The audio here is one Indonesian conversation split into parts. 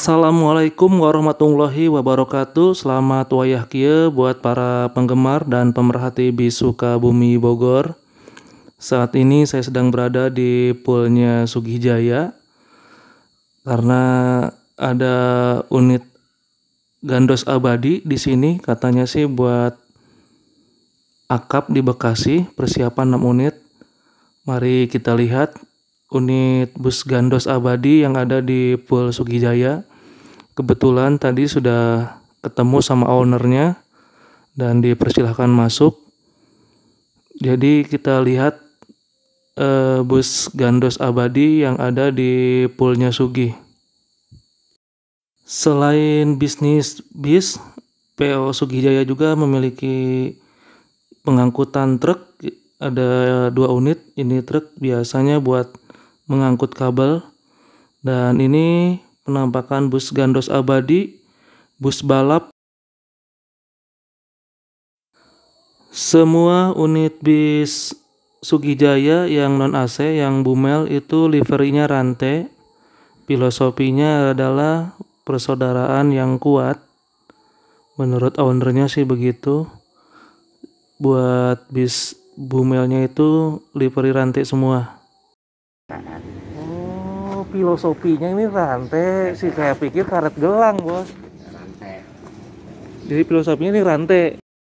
Assalamualaikum warahmatullahi wabarakatuh. Selamat wayah kieu buat para penggemar dan pemerhati bis Sukabumi Bogor. Saat ini saya sedang berada di poolnya Sugihjaya karena ada unit gandos abadi di sini, katanya sih buat akap di Bekasi, persiapan 6 unit. Mari kita lihat unit bus gandos abadi yang ada di pool Sugihjaya. Kebetulan tadi sudah ketemu sama ownernya dan dipersilahkan masuk. Jadi kita lihat bus gandos abadi yang ada di poolnya Sugih. Selain bisnis bis, PO Sugihjaya juga memiliki pengangkutan truk. Ada 2 unit. Ini truk biasanya buat mengangkut kabel, dan ini penampakan bus gandos abadi, bus balap. Semua unit bis Sugihjaya yang non AC, yang Bumel itu liverinya rantai. Filosofinya adalah persaudaraan yang kuat. Menurut ownernya sih begitu. Buat bis Bumelnya itu livery rantai semua. Oh, filosofinya ini rantai sih, kayak pikir karet gelang, bos. Rantai. Jadi filosofinya ini rantai.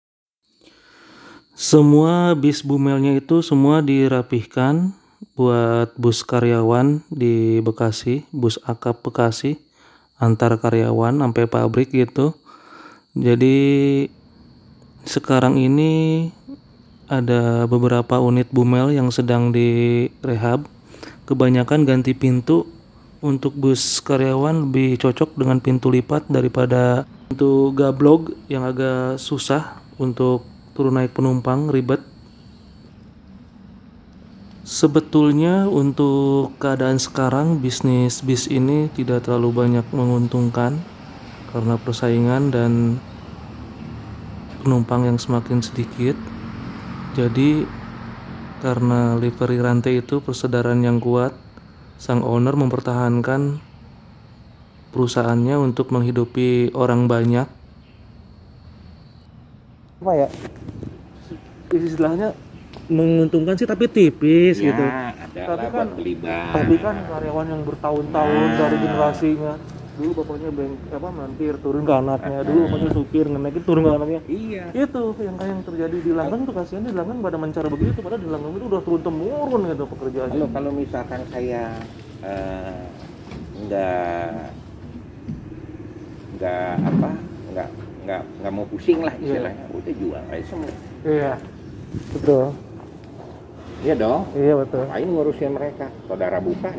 Semua bis Bumelnya itu semua dirapihkan buat bus karyawan di Bekasi, bus akap Bekasi, antar karyawan sampai pabrik gitu. Jadi sekarang ini ada beberapa unit Bumel yang sedang direhab. Kebanyakan ganti pintu. Untuk bus karyawan lebih cocok dengan pintu lipat daripada pintu gablog yang agak susah untuk turun naik penumpang, ribet. Sebetulnya untuk keadaan sekarang bisnis bis ini tidak terlalu banyak menguntungkan karena persaingan dan penumpang yang semakin sedikit. Jadi karena livery rantai itu persaudaraan yang kuat, sang owner mempertahankan perusahaannya untuk menghidupi orang banyak. Apa ya? Istilahnya menguntungkan sih, tapi tipis Ya, gitu. ada lah buat beli bar. Tapi kan karyawan yang bertahun-tahun dari generasinya. Dulu bapaknya mampir turun ke anaknya, dulu bapaknya supir ngenaikin turun ke anaknya. Iya. Itu yang kayak yang terjadi di Langgeng tuh, kasihan di Langgeng pada mencara begitu, padahal di Langgeng itu udah turun temurun gitu pekerjaannya. Kalau misalkan saya nggak mau pusing lah istilahnya, udah jual aja semua. Iya, betul. Iya dong. Iya betul. Ngapain ngurusin mereka? Saudara bukan.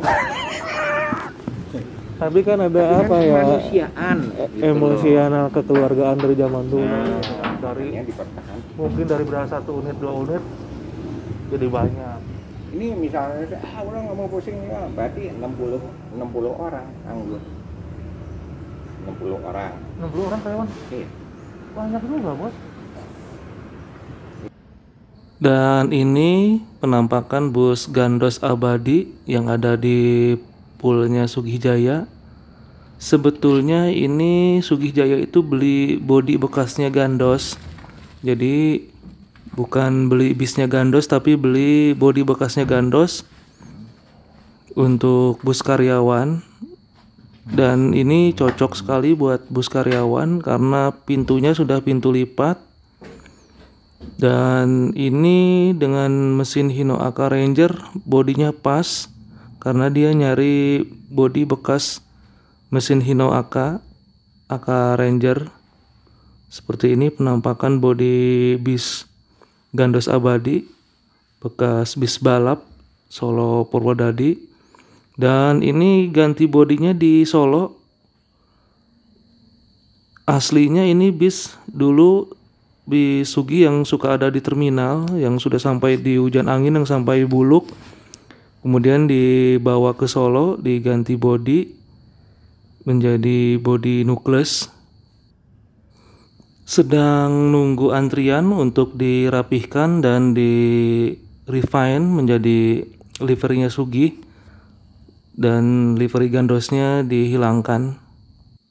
Tapi kan ada kemanusiaan, gitu emosional kekeluargaan dari zaman dulu. Dari dipertahankan. mungkin dari berasa 1 unit 2 unit jadi banyak. Ini misalnya orang nggak mau pusing ya, berarti 60 orang anggur. 60 orang. 60 orang karyawan? Iya. Banyak juga, bos. Dan ini penampakan bus gandos abadi yang ada di poolnya Sugihjaya. Sebetulnya ini Sugihjaya itu beli bodi bekasnya gandos. Jadi bukan beli bisnya gandos, tapi beli bodi bekasnya gandos untuk bus karyawan. Dan ini cocok sekali buat bus karyawan karena pintunya sudah pintu lipat. Dan ini dengan mesin Hino AK Ranger, bodinya pas karena dia nyari bodi bekas mesin Hino AK Ranger. Seperti ini penampakan bodi bis gandos abadi bekas bis balap Solo Purwodadi. Dan ini ganti bodinya di Solo. Aslinya ini bis dulu bis Sugih yang suka ada di terminal, yang sudah sampai di hujan angin, yang sampai buluk. Kemudian dibawa ke Solo, diganti bodi menjadi bodi nukles. Sedang nunggu antrian untuk dirapihkan dan di refine menjadi liverinya Sugih, dan livery gandosnya dihilangkan.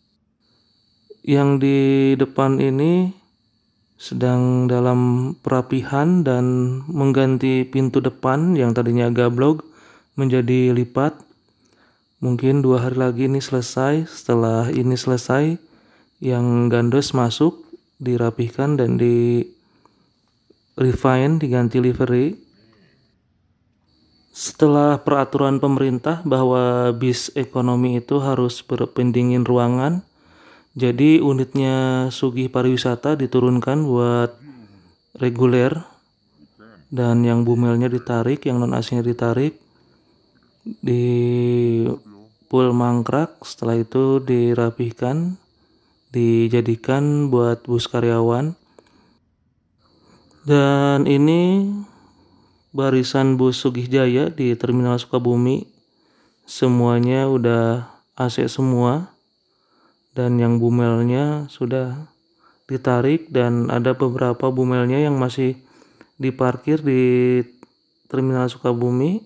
Yang di depan ini sedang dalam perapihan dan mengganti pintu depan yang tadinya gablok menjadi lipat. Mungkin 2 hari lagi ini selesai. Setelah ini selesai, yang gandos masuk, dirapihkan dan di refine, diganti livery. Setelah peraturan pemerintah bahwa bis ekonomi itu harus berpendingin ruangan, jadi unitnya Sugih Pariwisata diturunkan buat reguler, dan yang bumelnya ditarik, yang non aslinya ditarik di pool mangkrak. Setelah itu dirapihkan, dijadikan buat bus karyawan. Dan ini barisan bus Sugih Jaya di Terminal Sukabumi, semuanya udah AC semua, dan yang bumelnya sudah ditarik, dan ada beberapa bumelnya yang masih diparkir di Terminal Sukabumi.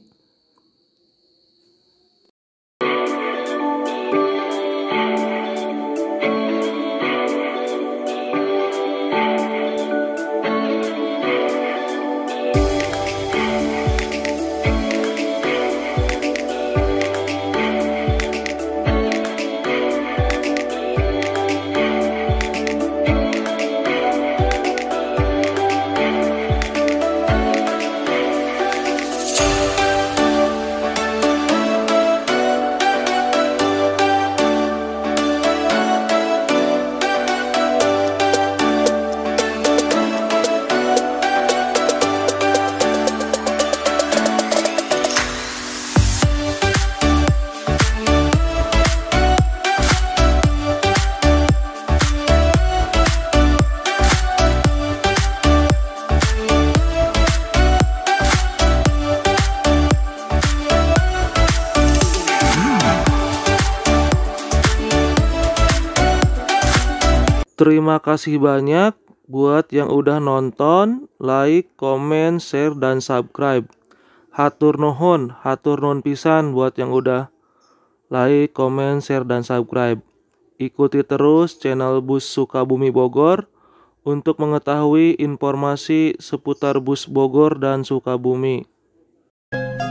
Terima kasih banyak buat yang udah nonton, like, komen, share, dan subscribe. Hatur nuhun pisan buat yang udah like, komen, share, dan subscribe. Ikuti terus channel Bus Sukabumi Bogor untuk mengetahui informasi seputar bus Bogor dan Sukabumi.